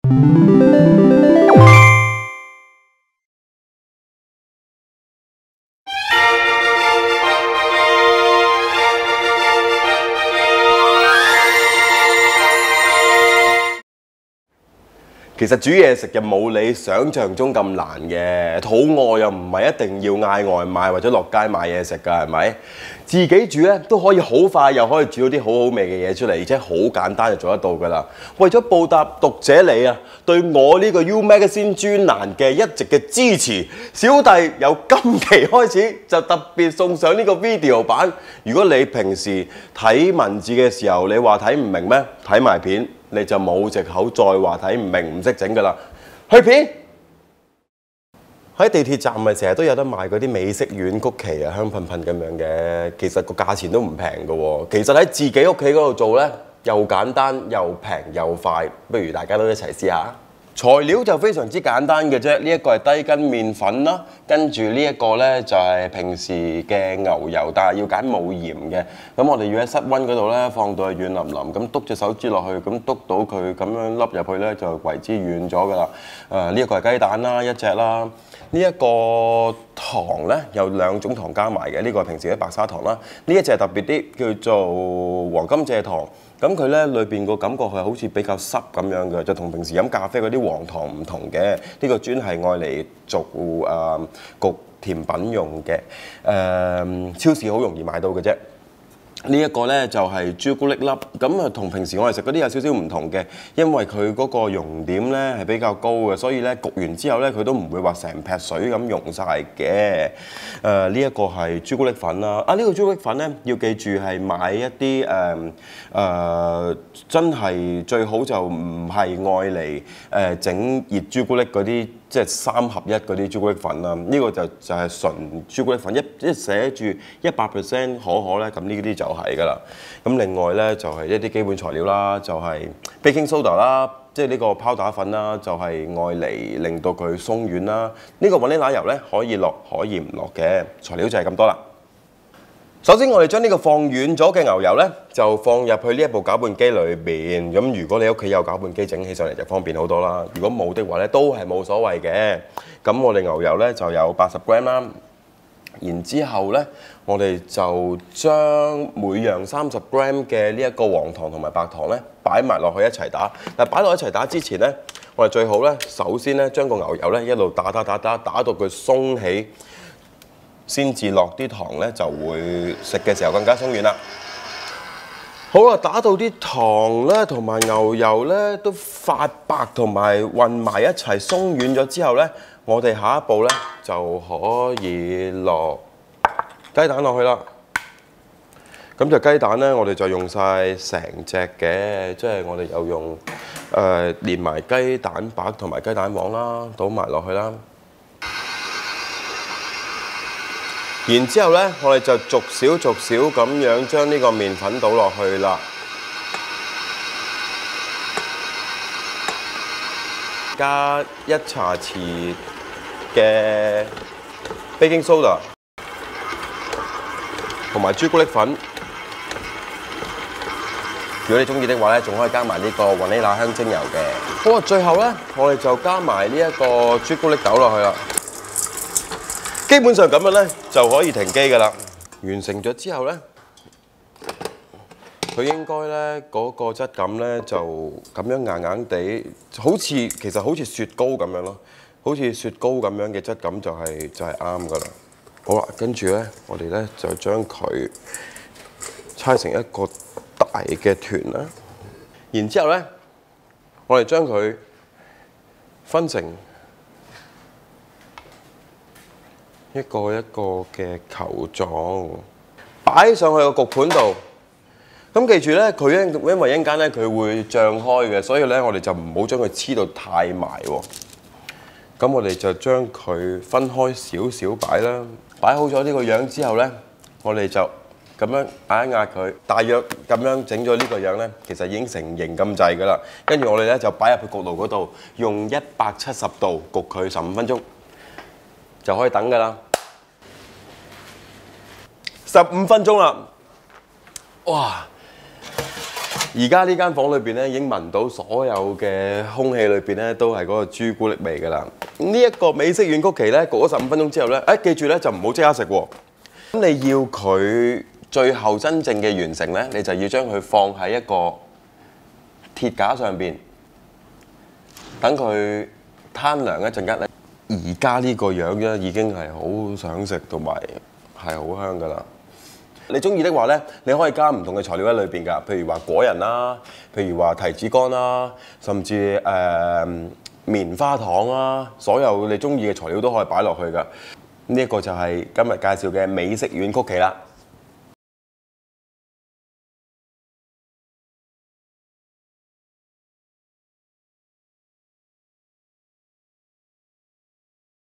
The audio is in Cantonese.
其實煮嘢食又冇你想象中咁難嘅，肚餓又唔係一定要嗌外賣或者落街買嘢食㗎，係咪？自己煮咧都可以好快，又可以煮到啲好好味嘅嘢出嚟，而且好簡單就做得到㗎啦。為咗報答讀者你啊對我呢個 U Magazine 專欄嘅一直嘅支持，小弟由今期開始就特別送上呢個 video 版。如果你平時睇文字嘅時候，你話睇唔明咩？睇埋片。你就冇藉口再話睇唔明唔識整㗎啦，去片喺地鐵站咪成日都有得賣嗰啲美式軟曲奇啊，香噴噴咁樣嘅，其實個價錢都唔平㗎喎。其實喺自己屋企嗰度做呢，又簡單又平又快，不如大家都一齊試下。材料就非常之簡單嘅啫，呢一個係低筋麵粉啦，跟住呢一個呢就係平時嘅牛油，但係要揀冇鹽嘅。咁我哋要喺室溫嗰度呢放到係軟腍腍，咁篤隻手指落去，咁篤到佢咁樣凹入去呢，就為之軟咗㗎啦。呢一個係雞蛋啦，一隻啦。呢一個糖呢，有2種糖加埋嘅，呢個係平時嘅白砂糖啦，呢一隻係特別啲，叫做黃甘蔗糖。咁佢咧裏邊個感覺係好似比較濕咁樣嘅，就同平時飲咖啡嗰啲黃糖唔同嘅。呢個專係愛嚟做焗甜品用嘅，超市好容易買到嘅啫。呢一個呢就係朱古力粒，咁啊同平時我哋食嗰啲有少少唔同嘅，因為佢嗰個熔點呢係比較高嘅，所以呢焗完之後呢佢都唔會話成劈水咁溶晒嘅。呢一個係朱古力粉啦，呢個朱古力粉呢要記住係買一啲真係最好就唔係愛嚟整熱朱古力嗰啲。即係3合1嗰啲朱古力粉啦，呢個就係純朱古力粉，一寫住100%可可咧，咁呢啲就係㗎啦。咁另外咧就係一啲基本材料啦，就係 baking soda 啦，即係呢個拋打粉啦，就係愛嚟令到佢鬆軟啦。呢個雲呢拿油咧可以落可以唔落嘅，材料就係咁多啦。首先我哋將呢個放軟咗嘅牛油呢，就放入去呢一部攪拌機裏邊。咁如果你屋企有攪拌機，整起上嚟就方便好多啦。如果冇的話呢，都係冇所謂嘅。咁我哋牛油呢，就有80 gram 啦。然之後呢，我哋就將每樣30 gram 嘅呢一個黃糖同埋白糖呢，擺埋落去一齊打。但係擺落一齊打之前呢，我哋最好呢，首先呢，將個牛油呢一路打到佢鬆起。先至落啲糖咧，就會食嘅時候更加鬆軟啦。好啦，打到啲糖咧同埋牛油咧都發白同埋混埋一齊鬆軟咗之後咧，我哋下一步咧就可以落雞蛋落去啦。咁就雞蛋咧，我哋就用晒成隻嘅，即係我哋有用連埋雞蛋白同埋雞蛋黃啦，倒埋落去啦。然之後呢，我哋就逐少咁樣將呢個麵粉倒落去啦，加1茶匙嘅 baking soda 同埋朱古力粉。如果你中意的話呢，仲可以加埋呢個雲呢拿香精油嘅。好啊，最後呢，我哋就加埋呢一個朱古力豆落去啦。基本上咁樣咧就可以停機㗎啦。完成咗之後咧，佢應該咧嗰個質感咧就咁樣硬地，其實好似雪糕咁樣咯，好似雪糕咁樣嘅質感就係啱㗎啦。好啦，跟住咧我哋咧就將佢搓成一個大嘅團啦。然之後咧，我哋將佢分成一個一個嘅球狀，擺上去個焗盤度。咁記住咧，佢因為一陣間咧佢會漲開嘅，所以咧我哋就唔好將佢黐到太埋喎。咁我哋就將佢分開少少擺啦。擺好咗呢個樣之後咧，我哋就咁樣壓一壓佢，大約咁樣整咗呢個樣咧，其實已經成型咁滯㗎啦。跟住我哋咧就擺入去焗爐嗰度，用170度焗佢15分鐘。就可以等㗎啦，15分鐘啦，哇！ 而家呢間房裏邊咧，已經聞到所有嘅空氣裏邊咧，都係嗰個朱古力味㗎啦。呢一個美式軟曲奇咧，過咗15分鐘之後咧，記住咧就唔好即刻食喎。咁你要佢最後真正嘅完成咧，你就要將佢放喺一個鐵架上邊，等佢攤涼一陣間咧。而家呢個樣咧已經係好想食同埋係好香㗎啦。你中意的話咧，你可以加唔同嘅材料喺裏邊㗎，譬如話果仁啦，譬如話提子乾啦，甚至棉花糖啦，所有你中意嘅材料都可以擺落去㗎。呢一個就係今日介紹嘅美式軟曲奇啦。